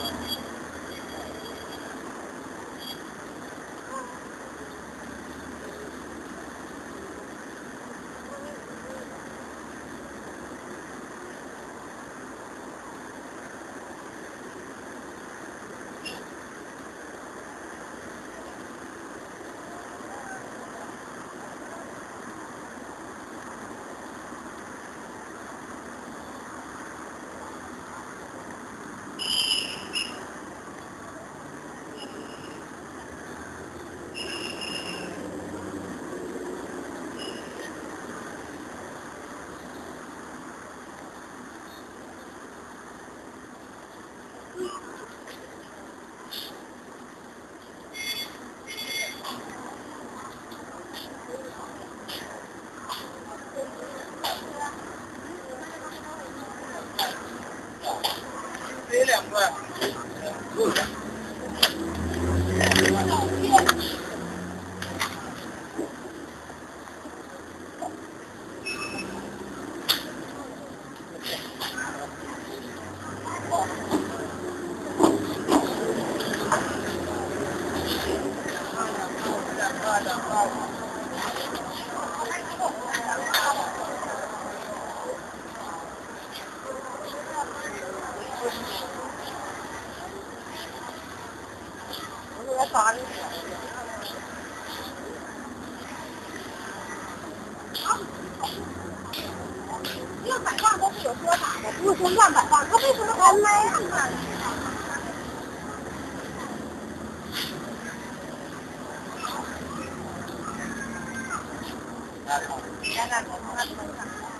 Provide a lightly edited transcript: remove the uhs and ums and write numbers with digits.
这两个。 乱摆放都是有说法的，不是说乱摆放，他为什么还那样呢？来来，我看看。